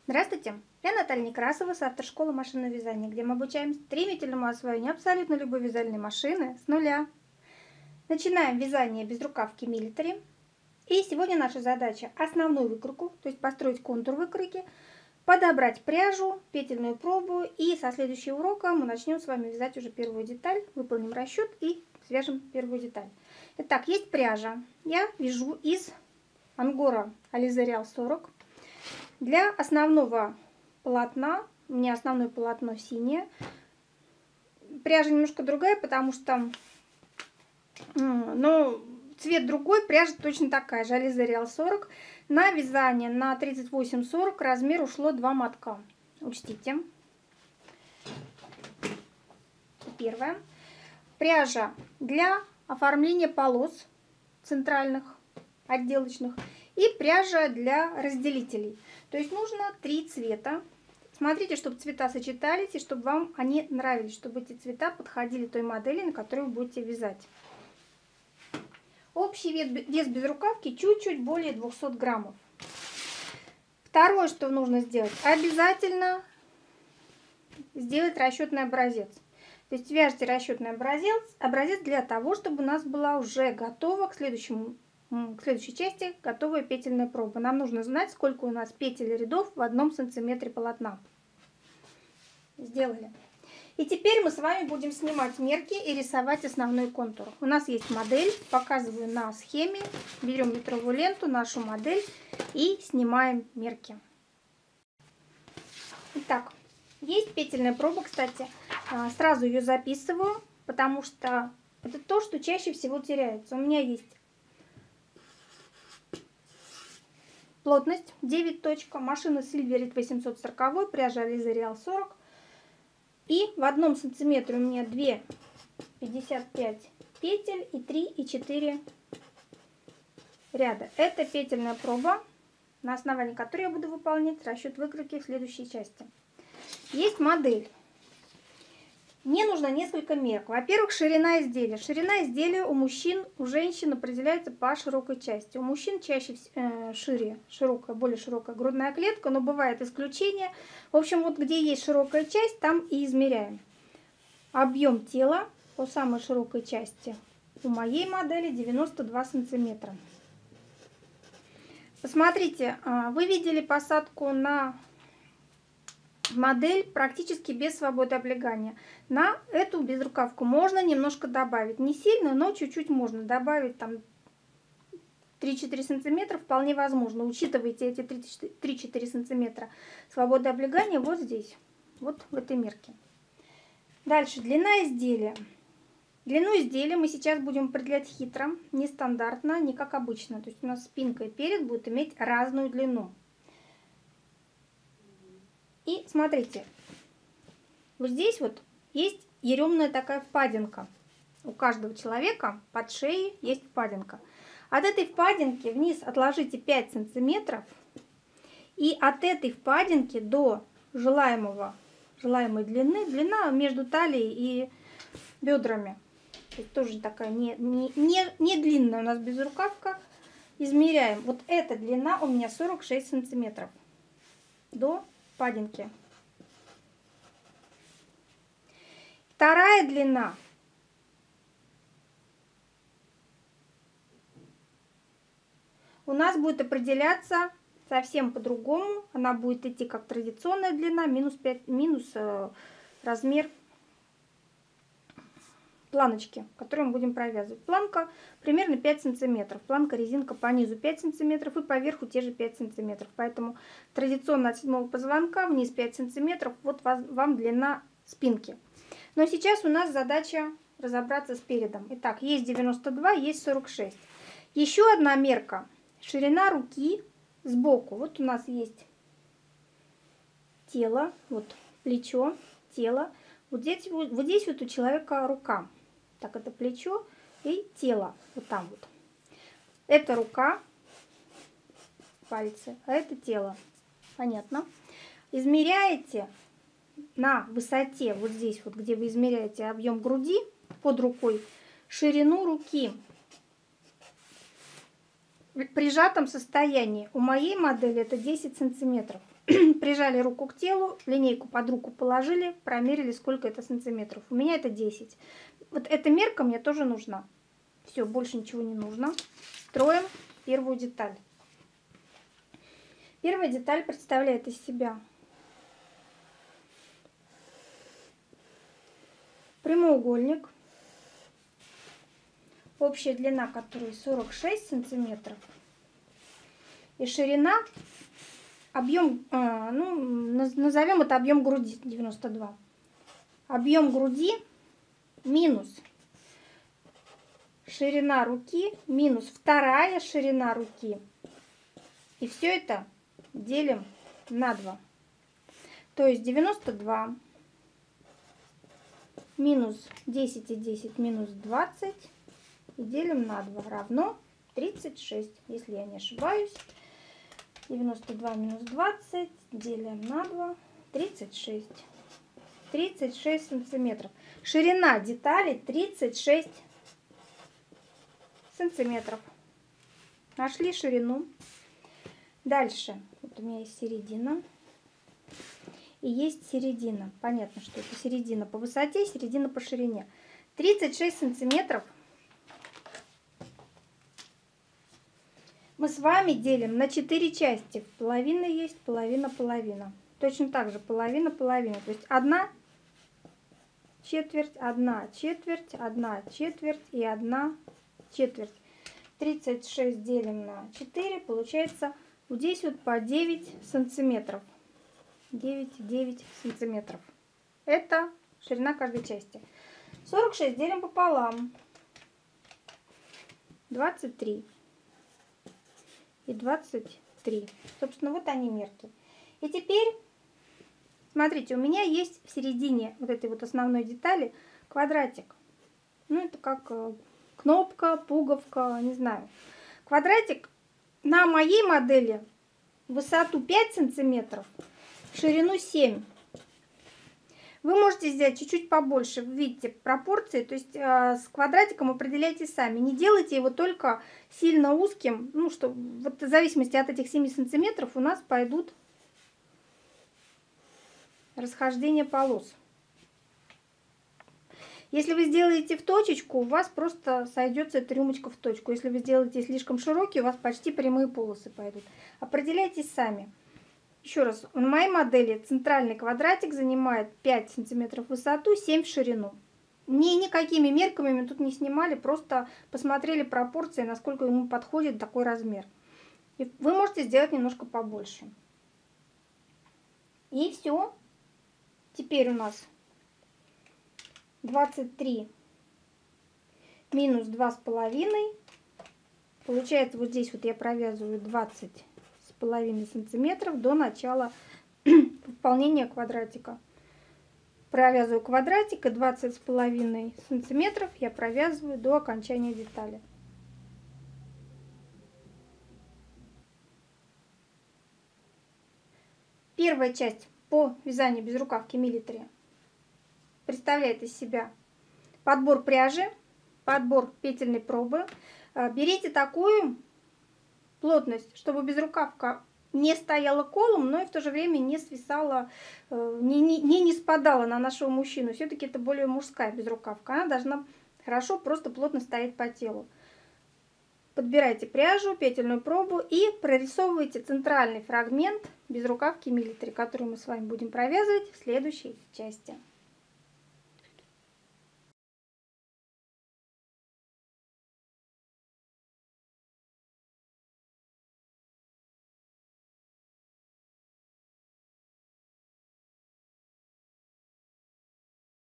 Здравствуйте! Я Наталья Некрасова с автошколы машинного вязания, где мы обучаем стремительному освоению абсолютно любой вязальной машины с нуля. Начинаем вязание безрукавки Military. И сегодня наша задача основную выкройку, то есть построить контур выкройки, подобрать пряжу, петельную пробу, и со следующего урока мы начнем с вами вязать уже первую деталь, выполним расчет и свяжем первую деталь. Итак, есть пряжа. Я вяжу из ангора Alize Real 40. Для основного полотна, у меня основное полотно синее, пряжа немножко другая, потому что цвет другой, пряжа точно такая же, Alize Real 40. На вязание на 38-40 размер ушло 2 мотка. Учтите. Первое. Пряжа для оформления полос центральных, отделочных, и пряжа для разделителей. То есть нужно 3 цвета. Смотрите, чтобы цвета сочетались и чтобы вам они нравились, чтобы эти цвета подходили той модели, на которой вы будете вязать. Общий вес безрукавки чуть-чуть более 200 граммов. Второе, что нужно сделать, обязательно сделать расчетный образец. То есть вяжите расчетный образец для того, чтобы у нас была уже готова к следующей части готовая петельная проба. Нам нужно знать, сколько у нас петель и рядов в 1 сантиметре полотна. Сделали. И теперь мы с вами будем снимать мерки и рисовать основной контур. У нас есть модель, показываю на схеме. Берем метровую ленту, нашу модель, и снимаем мерки. Итак, есть петельная проба, кстати. Сразу ее записываю, потому что это то, что чаще всего теряется. У меня есть плотность 9 точка, машина Silverit 840, пряжа Alize Real 40. И в 1 сантиметре у меня 2,55 петель и 3,4 ряда. Это петельная проба, на основании которой я буду выполнять расчет выкройки в следующей части. Есть модель. Мне нужно несколько мерок. Во-первых, ширина изделия. Ширина изделия у мужчин, у женщин определяется по широкой части. У мужчин чаще более широкая грудная клетка, но бывает исключение. В общем, вот где есть широкая часть, там и измеряем. Объем тела по самой широкой части у моей модели 92 сантиметра. Посмотрите, вы видели посадку на модель практически без свободы облегания. На эту безрукавку можно немножко добавить. Не сильно, но чуть-чуть можно добавить. Там 3-4 сантиметра вполне возможно. Учитывайте эти 3-4 сантиметра свободы облегания вот здесь. Вот в этой мерке. Дальше длина изделия. Длину изделия мы сейчас будем определять хитро, нестандартно, не как обычно. То есть у нас спинка и перед будут иметь разную длину. И смотрите, вот здесь вот есть еремная такая впадинка. У каждого человека под шеей есть впадинка. От этой впадинки вниз отложите 5 сантиметров. И от этой впадинки до желаемой длины, длина между талией и бедрами. То есть тоже такая не длинная у нас безрукавка. Измеряем. Вот эта длина у меня 46 сантиметров. До впадинки. Вторая длина у нас будет определяться совсем по-другому. Она будет идти как традиционная длина минус размер планочки, которую мы будем провязывать. Планка примерно 5 сантиметров. Планка резинка по низу 5 сантиметров и по верху те же 5 сантиметров. Поэтому традиционно от 7 позвонка вниз 5 сантиметров. Вот вам длина спинки. Но сейчас у нас задача разобраться с передом. Итак, есть 92, есть 46. Еще одна мерка. Ширина руки сбоку. Вот у нас есть тело, вот плечо, тело. Вот здесь вот у человека рука. Так, это плечо и тело. Вот там вот. Это рука, пальцы, а это тело. Понятно? Измеряете на высоте, вот здесь вот, где вы измеряете объем груди под рукой, ширину руки в прижатом состоянии. У моей модели это 10 сантиметров. прижали руку к телу, линейку под руку положили, промерили, сколько это сантиметров. У меня это 10. Вот эта мерка мне тоже нужна. Все, больше ничего не нужно. Строим первую деталь. Первая деталь представляет из себя прямоугольник, общая длина которой 46 сантиметров, и ширина, объем, назовем это объем груди 92. Объем груди минус ширина руки минус вторая ширина руки. И все это делим на 2. То есть 92 минус 10 и 10 минус 20 и делим на 2 равно 36, если я не ошибаюсь. 92 минус 20 делим на 2, 36. 36 сантиметров. Ширина детали 36 сантиметров. Нашли ширину. Дальше. Вот у меня есть середина. И есть середина. Понятно, что это середина по высоте, середина по ширине. 36 сантиметров мы с вами делим на 4 части. Половина есть, половина, половина. Точно так же половина, половина. То есть 1 четверть, 1 четверть, 1 четверть и 1 четверть. 36 делим на 4. Получается вот здесь вот по 9 сантиметров. 9 сантиметров. Это ширина каждой части. 46 делим пополам. 23 и 23. Собственно, вот они мерки. И теперь, смотрите, у меня есть в середине вот этой вот основной детали квадратик. Ну, это как кнопка, пуговка, не знаю. Квадратик на моей модели высоту 5 сантиметров, ширину 7. Вы можете взять чуть-чуть побольше, видите, пропорции, то есть с квадратиком определяйте сами. Не делайте его только сильно узким, ну, что вот в зависимости от этих 7 сантиметров у нас пойдут расхождения полос. Если вы сделаете в точечку, у вас просто сойдется эта рюмочка в точку. Если вы сделаете слишком широкий, у вас почти прямые полосы пойдут. Определяйтесь сами. Еще раз, на моей модели центральный квадратик занимает 5 сантиметров в высоту, 7 в ширину. Никакими мерками мы тут не снимали, просто посмотрели пропорции, насколько ему подходит такой размер. И вы можете сделать немножко побольше. И все. Теперь у нас 23 минус 2,5. Получается, вот здесь вот я провязываю 20,5 сантиметров до начала выполнения квадратика. Провязываю квадратик, и 20,5 сантиметров я провязываю до окончания детали. Первая часть по вязанию безрукавки милитари представляет из себя подбор пряжи, подбор петельной пробы. Берите такую плотность, чтобы безрукавка не стояла колом, но и в то же время не свисала, не спадала на нашего мужчину. Все-таки это более мужская безрукавка. Она должна хорошо, просто плотно стоять по телу. Подбирайте пряжу, петельную пробу и прорисовывайте центральный фрагмент безрукавки милитари, который мы с вами будем провязывать в следующей части.